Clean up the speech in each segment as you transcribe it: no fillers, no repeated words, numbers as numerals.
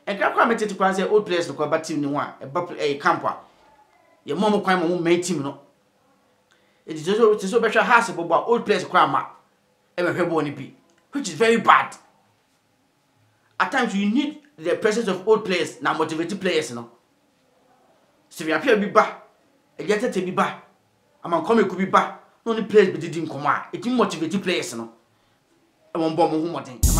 and Cracra met to pass old players to combat team no one, a camper. Your mom crime won't make team no. It is so better has about old players crime, ever be, which is very bad. At times you need the presence of old players, now motivated players, no. So we appear be back, a get to be back. I'm on comic could be back. Only players but didn't come out. It motivated players, no. I won't bomb who more thing.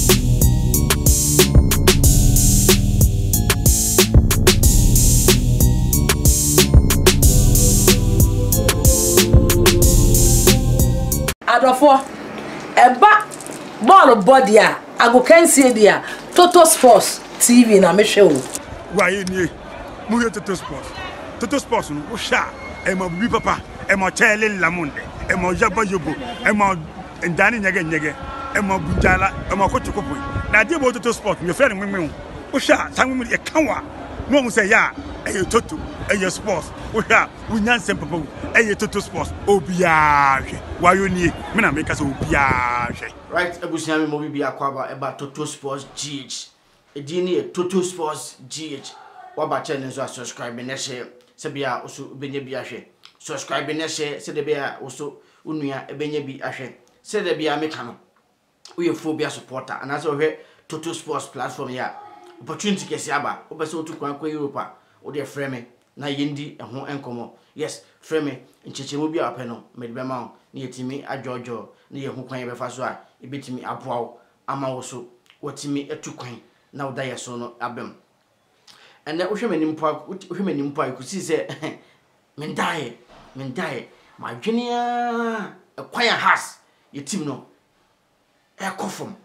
Adofo eba ball body a ago can see dia Toto Sports TV na me hwe wo wa ye mu ye Toto Sports no wo sha e ma bi papa e ma chele lamunde e ma yaba yobo e ma ndani nyege e ma bujala e ma kochokopo na die bo Toto Sports me friend me wo sha san me e kanwa no mu say ya e Toto e sports wo sha wo nyansem papa e Toto Sports obia hwe wa yo nie me na me ka so obia hwe right ebusia me mo bibia kwaba eba Toto Sports GH edini e Toto Sports GH wa ba channel so subscribe na share se bia oso benye bi ahwe subscribe na share se de bia oso unua ebenye bi ahwe se de bia me ka no we phobia supporter and as we Toto Sports platform ya opportunity kesi aba obese otu kwan kwa Europe o de frame na yendi ho enkomo yes frame nchechemu bi apɛ no medbe ma na yetimi adwojo na ye hu kwan be fa so a ebetimi aboawo ama wo so wotimi etu kwan na woda ye so no abem ene wo hwemani mpo akusi se mendae ma dwenia kwan has yetim no ekofom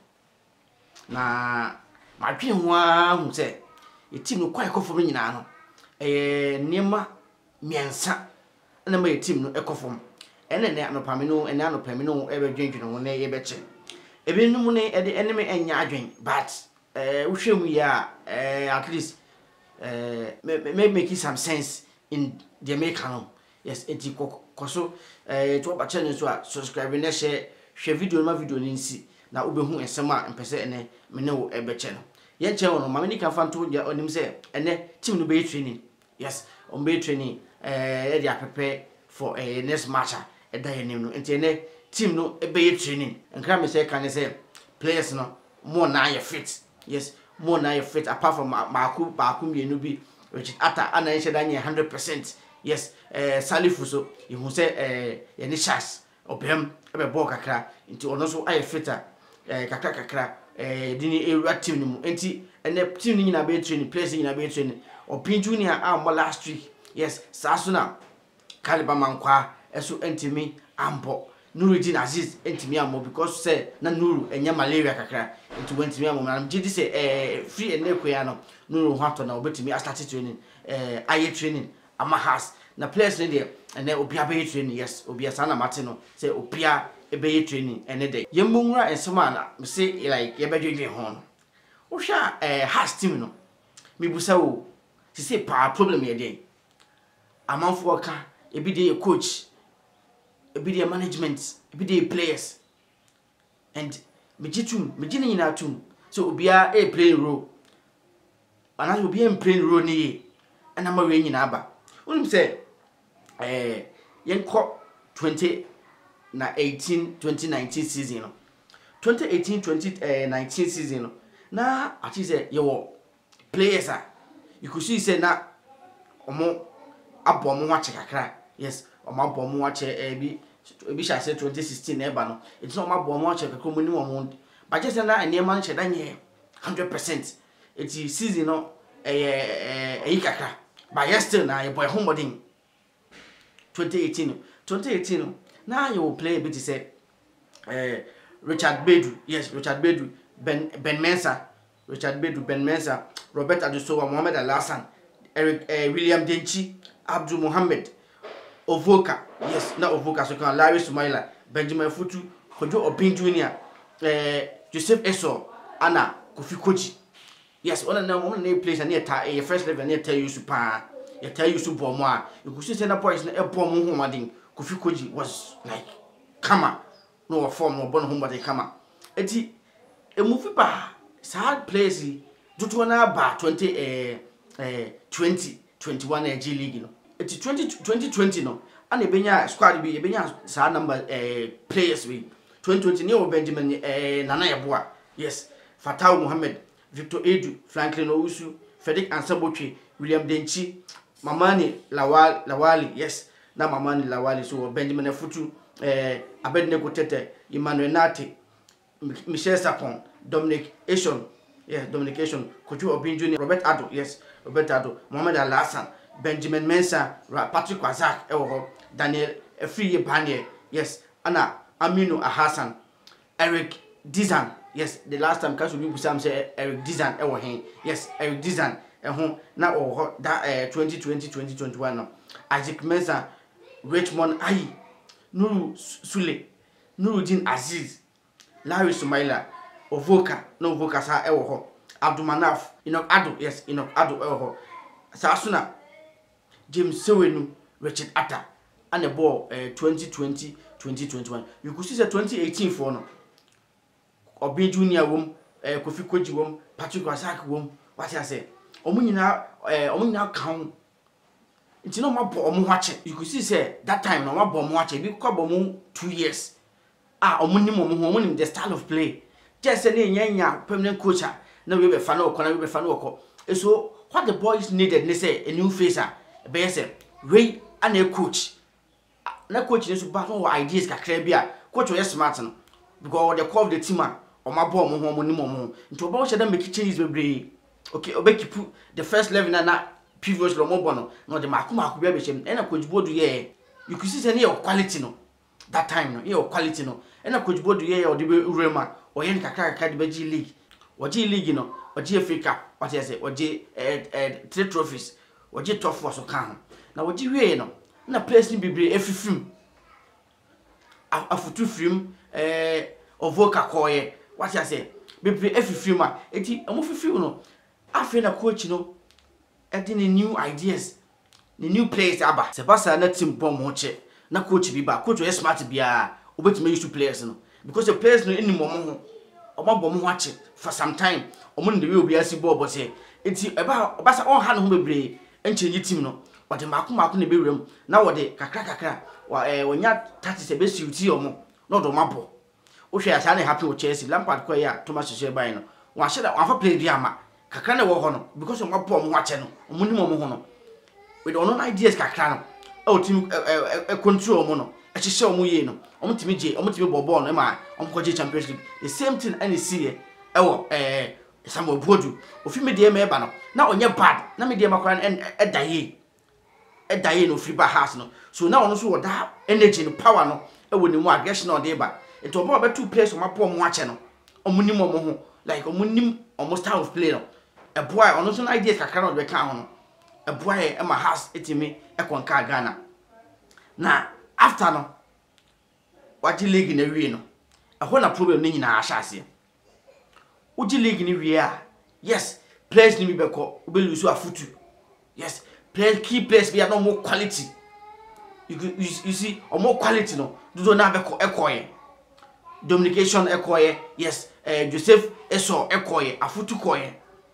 na ma dwen ho a hu se yetim no kwan ekofom nyina no niema miensa na ma yetim no ekofom ene anopame no ene anopame no ebe dwendwene ho na ye beche ebenum ne ede eneme enya adwen but wo hwemu ya at least make some sense in the make yes enti koso to ba channel so subscribe na share video ni nsi na obehu ensem a mpese ene me ne wo ebeche no ye nche wo no ma me ni kan fa nto ya onim se ene team no be training yes on be training e dia prepare for next match e da yenim no enti ene team no e be training nkra me say kan say players no more na ye fit yes more na ye fit apart from Baku mienu bi which ata ana ye danye 100% yes Salifu so you say ye ni chance obem e be ball kakra nti ono so aye fitter kakra dini area team ni mu enti ene team ni nyina be training players nyina be training Opin Junior mo last week yes sasuna Kaliba mankwa eso entimi ambo Nuruddin Aziz entimi ambo because say na Nuru enya malaria kakra enti wentimi ambo na gidi say free ene koya no Nuru hwato na obetimi start training aye training amahas na players ne de ene obia be training yes obia sana mate no say obia ebe training ene de yembunra ensema na say like ye bedwedwe ho no wo hwa has team no mibusa wo say pa problem here dey amanfo ka ebi dey coach ebi dey management ebi dey players and mejitum nyina tum so obia playing role ana obia playing role ni ana ma we nyina aba unim say yenko 2019 season no 2019 season no na ati say yo players you could see say na omo abomo wache kakra yes omo abomo wache ebi sha say 2016 eba no it's no omo abomo wache kakra mo ni omo but just na eniema nche danye 100% eti season no kakra but yes still na boy homodin 2018 na you play a bit say Richard Bedu Ben Mensah Robert Adusowa Mohamed Alassan Eric William Denchi Abdul Mohammed Ovoka yes na Ovoka so kan Larry Sumaila Benjamin Futu Kojo Opin Junior Joseph Eso Ana Kofi Koji yes one na place na your first level na tell you super you tell you super mo a you could see na boys na ebom ho madin Kofi Koji was like kama no form no bon ho madin kama enti e move ba sad place tutu na ba 2021 G League no eti 2020 no ana ebenya squad bi ebenya sa number players we 2020 ne o Benjamin Nana Yeboah yes Fatau Mohammed Victor Edu Franklin Owusu Frederick Ansabotwe William Denchi Mamani Lawali yes na Mamani Lawali so Benjamin Afutu Abednego Tete Emmanuel Nate Michel Sapon Dominic Eshon yes Dominic Eshon Kojo Obin Jr. Robert Ado yes Robert Ado Mohamed Alassan Benjamin Mensah Patrick Wazak Daniel Efriye Banye yes ana Aminu Ahassan Eric Dizan yes the last time Kasu Bibu Sam say Eric Dizan yes Eric Dizan na that 2020-2021 no Isaac Mensah Richmond Ayi Nuru Sule Nuruddin Aziz Larry Sumaila Ovoka no Ovoka sa Abdulmanaf Enoch Ado yes Enoch Ado Sasuna James Sewenu Richard Atta and the ball 2020-2021 you could see the 2018 for no Obi Junior wom Kofi Koji wom Patrick Wazak wom what I say omunyina kan nti no mabo omu hwache you could see say that time no mabo omu hwache bi kwa bomu 2 years omunim the style of play just say nyanya permanent coach na we be fa na okọ so what the boys needed they say a new face be say we and a coach na coach so ba no ideas kakra bi coach we smart no because the core of the team omabo omu omunim nti oba wo sheda make changes bebre okay obekipu the first 11 na previous lo mo bono no the maku bia be chem na coach bodu ye you could see say your quality no that time no your quality no na coach bodu ye o de be urema o ye kakra de be G League o G League no o G Africa what you say o G 3 trophies o G top 4 so kan na o G we no na place ni bibre efifim afutu film ovoka koye what you say bibre efifim eti amofifim no afi na coach no adding new ideas the new players aba se basa na team bomb ho che na coach bi ba coach we smart bia obetime use players no because the players no eni mom ho omabom ho ache for some time omo ne we obi asi ball but say enti eba basa on ha no ho bebre enchenyi team no wode mako na be wrem na wode kakra wonya 30 se be suit omo no do mabo wo hwe asa na happy o Chelsea Lampard kwa ya Thomas Tuchel bai no wa hye da wa fa play bi ama kakra na wo ho no because on mabo mo ache no omunim omo ho no with on ideas kakra no o team control omo no e hye omo ye no omo timi bobo no ma omo koje Champions League the same thing and see e wo Samuel Bodu ofi me de me ba no na onye bad na me de makora edaye no free ba house no so na ono so wo da energy no power no e wo ni mu aggression no de ba eto omo ba two players o mapo omo ache no omunim omo ho like omunim omo style of play no e boy ono so ideas kakra no de kan ho no e boy e ma house etimi e konka Ghana na after no what league na wie no e ho na problem ni nyina ahase uji league ni wie a yes players ni bi beko obelusu afutu yes players key players be no more quality you see or more quality no do na beko ekoye Dominication ekoye yes Joseph Eso ekoye afutu koye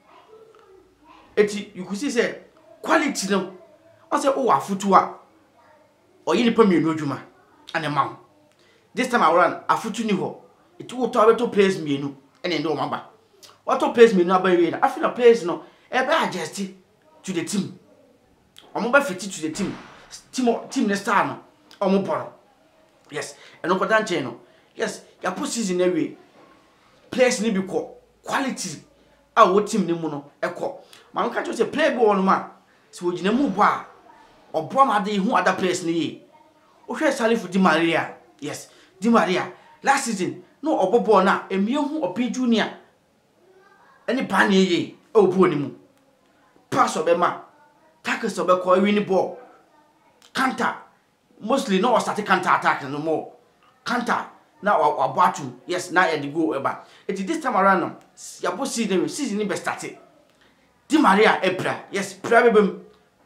eti you could see say quality no o say o afutu a oyi ni pa mienu adwuma anema this time around afutu ni ho eti wo to abeto players mienu ene ndo maba what to players mienu abaye na afina players no e be adjust to the team omo ba fit to the team ne star no omo boro yes eno ko dan no yes ya put season away players ni bi ko quality a wo team ni mu no ekọ ma nka cho say play ball no ma so ogina mu bo a obo ma de hu other players ni ye o hwe Salifu Di Maria yes Di Maria last season no obo ball na emie hu Obi Junior eni ba na ye obo ni mu pass obema tackles obekọ win ball counter mostly no start counter attack no more counter na wabatu yes na ya the go eba it this time around no ya bo season ni be start Di Maria Ebra yes probably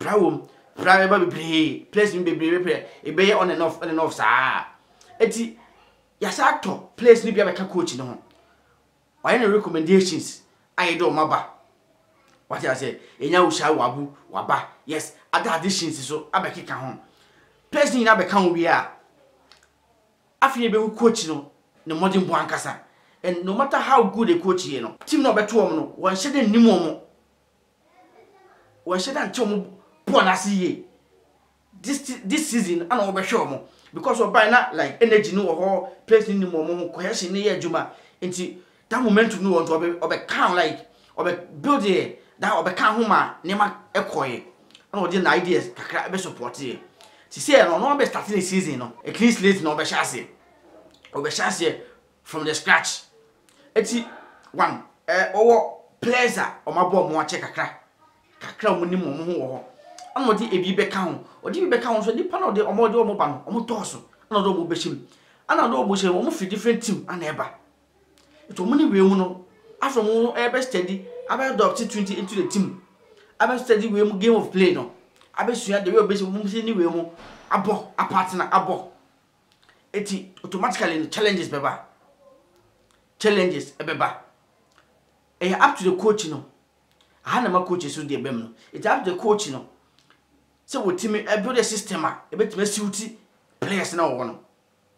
be place ni be e be on and off sa eti ya sa to place ni bia be ka coach no ho why no recommendations I do maba what I say enya wo sha wabu waba yes other additions so abekeka ho players ni na beka ho wi a afie be coach no ne modern bo ankasa and no matter how good a coach you know team no beto om no won hye de nim om won hye da nche om bo na see this season ana wo be hwe om because of by na like energy no ho players ni nim om cohesion ni ye adwuma enti that momentum no want obe can like obe build it that obe can ho ma nema ekoye ana wo dey na ideas kakra be support it ti say no be starting the season no a clean slate no be chance obe chance from the scratch eti one owo players a o mabo mo ache kakra mo nim mo ho ho ana wo dey ebi be ka ho odi bi be ka ho so nipa na de o mo ba no o mo toso ana do mo be shim ana do mo shim o mo fi different team ana eba to money we mu no after mo be steady about adopt 20 into the team about steady we mu game of play no abe sua the way obe mo se ni we mu abo a partner abo eti automatically challenges beba up to the coach no aha na ma coach so de bem no it up to the coach no so we team build a system a e betime suit players na wo no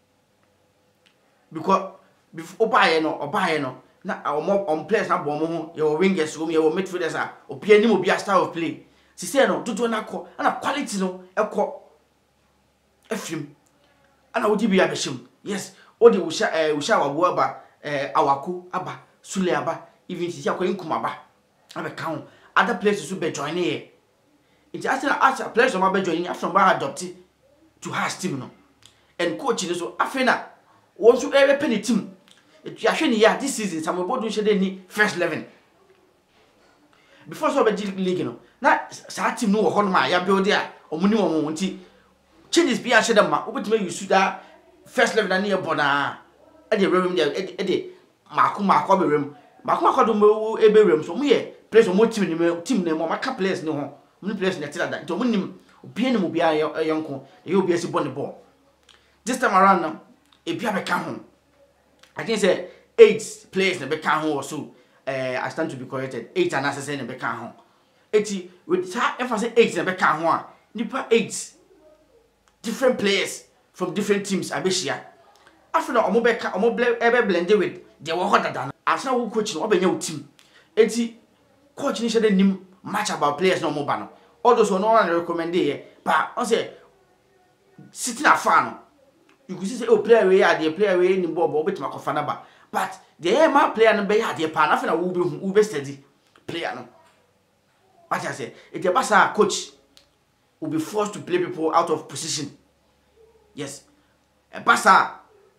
because before obaye no na on players na bo mo ho ye wingers wo ye midfielders a opia ni mo bia style of play si say no dodo na ko na quality no ekọ afim ana wodi bia behim yes odi usha wabo aba awako aba sule aba even si akọ inkum aba abe kan other players so be join here it as players so be join after ba adopt to has team no and coach ni so afena won so penny team it yahwe ni ya this season some bodu shede ni first 11 before so be league no na sa team no wo ho no ma ya build a omuni wo nti changes be a shede ma obetima use that first 11 na ne bona e de rem de mako be rem mako do mo e be rem so mo ye players mo team ne mo maka players ne ho mo players ne tira da nti mo nim obi ne mo bia yonko e obi asi ball the ball this time around now e bia be ka ho I think say 8 players na be ka ho so I stand to be corrected 8 and assassin na be ka ho eti with that emphasis 8 na be ka ho a nipa 8 different players from different teams abeshia after na omo be ka omo blend with the wo hodada asna wo coach no obenya wo team eti coach ni shede nim match about players no mo ba no all those no one recommend here but on say sitting afar no you could say oh player we are the player we ni ball betima kofa na ba but the man player no be ya the pa na after na wo be steady player no what I say it the basa coach will be forced to play people out of position yes a basa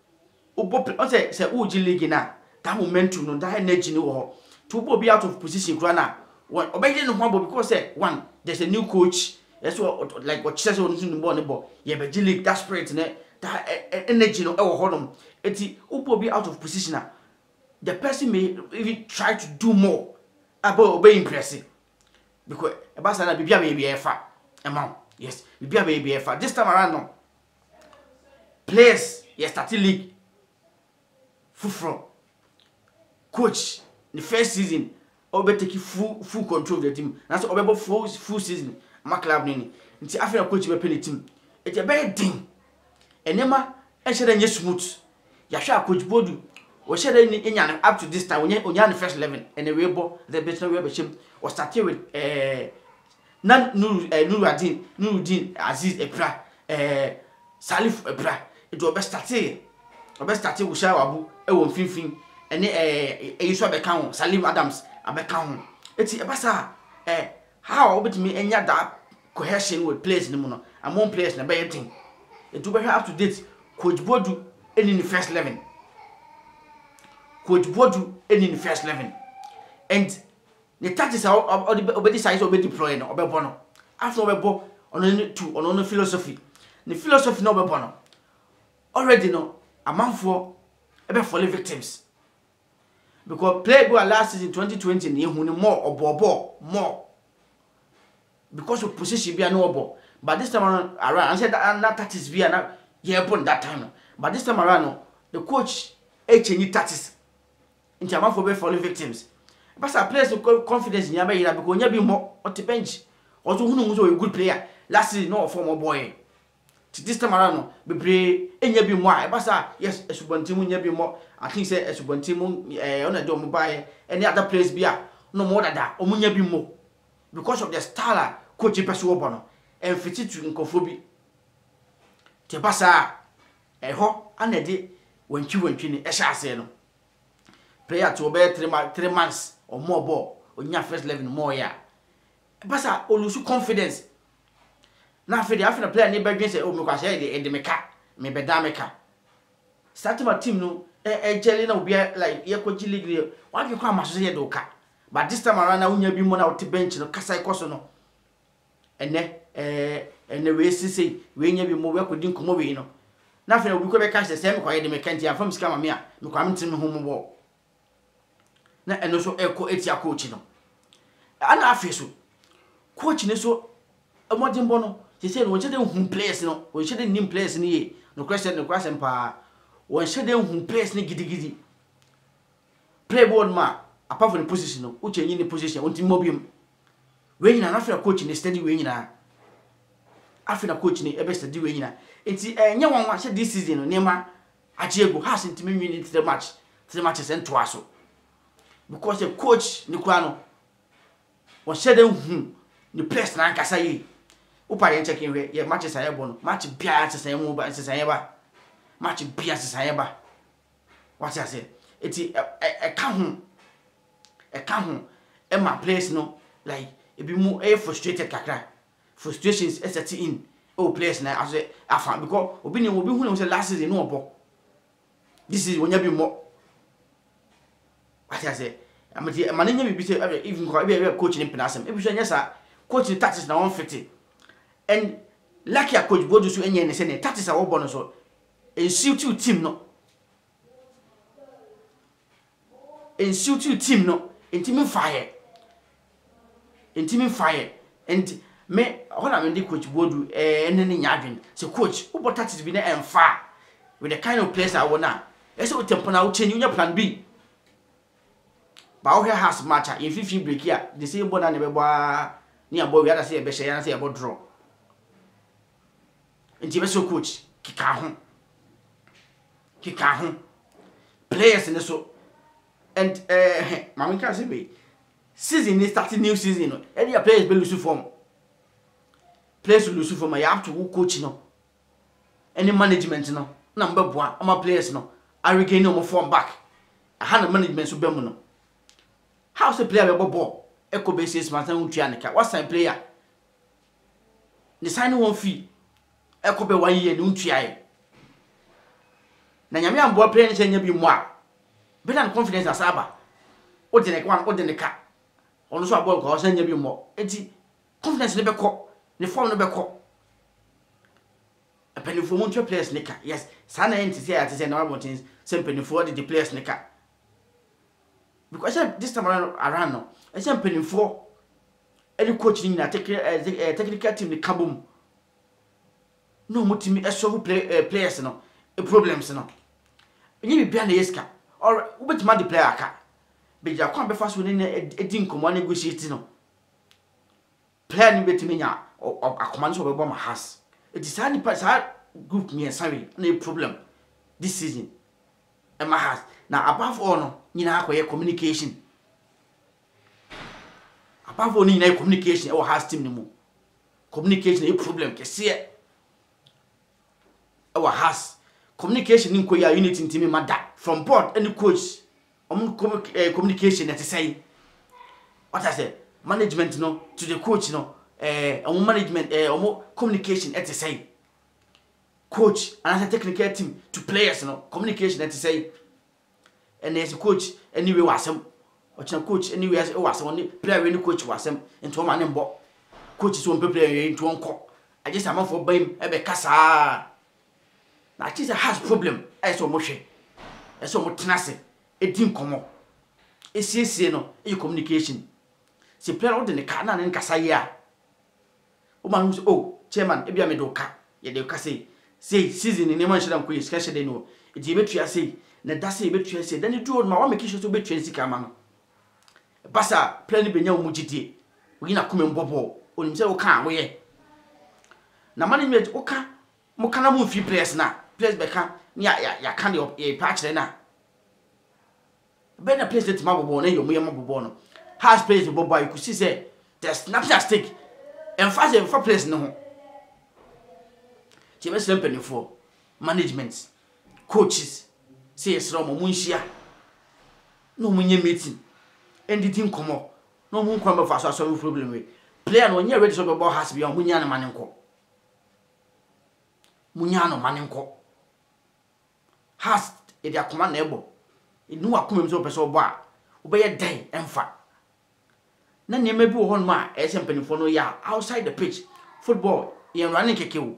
on say uji league na that momentum no that energy no to be out of position na one obey no one because say one there's a new coach that's what like what says on the ball yeah but league that spirit that energy no e wo hodom eti upo be out of position na the person may even try to do more about obey impressive because ebasa na bibia be efa amount yes bibia be efa this time around no players yes start league full coach the first season obe take full control of the team na so obe full season ma club nini nti after coach be penny team it e be din enema e shede nye smooth ya hwa coach bodu o shede ni enya up to this time onya the first 11 and the webo the best we be shim o start with nan Nuruddin Aziz Epra Salif Epra it obe start wo sha wabu e wo mfimfin ene yiso be kan Salim Adams abeka ho eti ebasa how obetimi enya that cohesion with players ni mu no among players na be thing it will be up to date coach bodu in the first 11 and the tactics are already size already deployed no obe bono after obe bo on philosophy the philosophy no obe bono already no amanfo ebe fall victims because play go last season 2020 ni hu ni more because of position be no obo but this time around I said that tactics be na yeah upon that time but this time around no the coach change tactics into amanfo be fall victims Basa players confidence in Yaba because when you be more on the bench. Also, who knows a good player. Last season, no former boy. This time around, be pray and you be more. Basa, yes, a subuntimun, you be more. I think say a subuntimun on a dome by any other place be no more than that. Omunya be more because of the star coach Pesuobono and fitted to Nkofobi. Te basa a ho and a day when you went in a shaseno. Player to obey 3 months or more ball on your first 11 more year. Basa olusu confidence. Na fe dey afina player ne ba dwen say o me kwa say dey meka me be da meka. Start my team no jelly na obi like ye kwaji league one ke kwa maso say dey oka. But this time around na unya bi mo na o bench no kasa ikoso no. Ene we sisi we nya bi mo we akodi nkomo we no. Na fe obi ko be ka say me kwa ye dey meka ntia fam sika ma me a me kwa me tim ho mo bo. Na eno so eko etia coach no. Ana afeso coach ne so amodimbo no se say no chede hu players no o chede nim players ni ye no question pa won chede hu players ni gidigidi play board ma apart from the position no uche nyi ni position on tim mobium we nyina na afia coach ni steady we nyina afia coach ni ebe steady we nyina enti nya won wa che this season no nema achiego has ntimi win 3 matches ento aso because the coach ni kwa no won chede hu ni place na nkasa yi upa ye checking we ye matches aye bo no match bia atsesan mu ba atsesan ba match bia atsesan ba what I say eti e ka ho e ma place no like e bi mu e frustrated kakra frustrations set in o place na as afa because obi hu na say last season no obo this is when you be more what I say amati mananya bi say even coach ni penasem e bi so nya sa coach tactics na 150 and lucky a coach bodu so enye ne say ne tactics a wo bono so en suit team no en suit team no en team fire and me when I mean coach bodu ene ne nyadwen say coach wo bot tactics bi na emfa with the kind of players I want now e say o tempo na wo change your plan B ba wo has match in 15 break here the same ball na ne be boa ni abo we ada say e be share na say e bo draw nti be so coach kika ho players in so and mama can say be season is starting new season no any players be lose form you have to coach no any management no na mbe boa ama players no are regain no form back aha na management so be mu no how say player be ball eco basis man san untua ne ka what sign player the sign one fee eco be 1 year ne untua ye na nyame ambo player ne nya bi mu a be na confidence asaba o de ne ka ono so aball ko san nya bi mu enti confidence ne be ko ne form ne be ko penifo mo ntwa players ne ka yes sana enti say na mountains say penifo the players ne ka because this time around no I say penifo any coach ni na technical team ni kabum no mutimi solve players no problems no nyi bia na yeska or ubetima the player aka be ja kwa be fast win na edin komo negotiate no player ni betimi nya akoma so be bo ma has it is any group me sorry no problem this season e ma has now above all no nyina akoye communication above all nyina communication e has team ni mu communication e problem ke se e has communication ni koya unity team mada from board any coach communication that say what I say management no to the coach no management communication at say coach and technical team to players no communication at say and as a coach anyway wasem or coach anyway as wasem only player any coach wasem into man mbo coach so player into one call I just am for bam e be kasa na it has problem as so mo hwe e so mo tenase e din komo e siesie no e communication si player o de ne ka na ne kasa ya o man oh chairman e bia me do ka ye de ka say season ni man shira ko iska de no e di betua say na da say betua say then do ma wa make sure to betua sika ma no basa plan be nya wo mugidie we na come mbobo onim se wo kan wo ye na management wo ka mo kana mo fi players na players be ka ya kan e patch na be na players that ma bobo na yo mo ye ma bobo no has players bobo you could see say there's nothing at stake and fast and for players no ho ti be simple for management coaches say yes ro mo munhia no munye meeting ending komo no mun kwa ba fa so problem we player no nya ready so be ball has be on munya na manenko munya no manenko has e dia koma na ebo inu akoma mi so person bo a obeye dan emfa na nema bi wo hon ma e se mpanifo no ya outside the pitch football ye running kekewo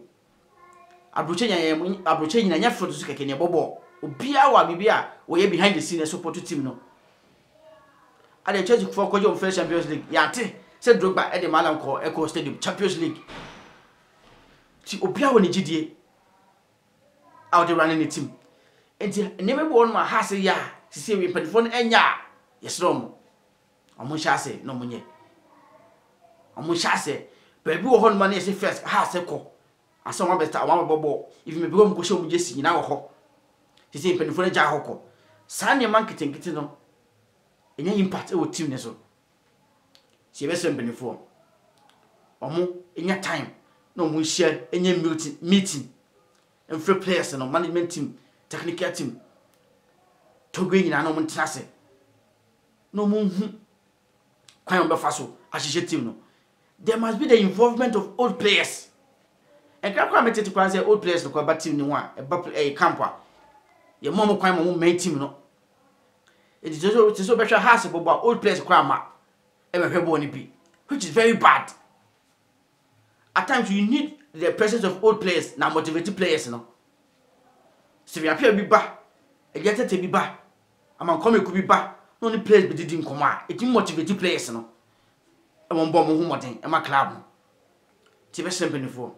abroche nyina nya foto so keke ne bobo obia wa bibia wo ye behind the scene support team no ade Chelsea for kojo first Champions League yante se Drogba e de malam ko Echo Stadium Champions League ti obia wo ne gidie out the running the team enti nema bi won ma ha se ya sisi we mpanifo no enya yesrom omo chase no munye omo chase baby wo hon ma na yesi first ha se ko asa wa beta wa bobo if me bigo mko show mu jesi nyina wo ho sisi mpanifo no ja hoko sa ne man kitenkite no enya impact e wo team ne so si be sem mpanifo omo enya time no mu share enya meeting and free players no management team technical team togo nyina no mun trase no mun kwan on be faso ahihye team no there must be the involvement of old players and can come to kwan say old players no kwa ba team ni wa e ba camp a ye mom kwan mo main team no it is so better has about old players kwa ma e be hwebo ni bi which is very bad. At times you need the presence of old players na motivated players no so we appear bi ba e get te bi ba ama come ku bi ba no ni players be didn't come a it motivated players no e won bo mo hu modern e ma club no ti be simple ni for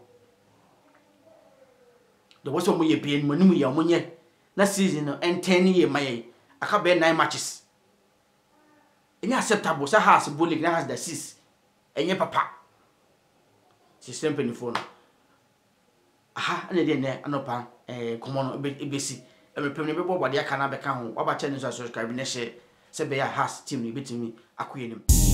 the was mo ye bi en mo ni mu ya mo nye na season no en 10 year mai aka be 9 matches enya acceptable sa has bowling na has the 6 enye papa si simple ni for no aha ane de ne anopa komo no ebesi emepem ne bebo bode aka na beka ho waba channel so subscribe ne she se be ya has team ni betimi akoyenim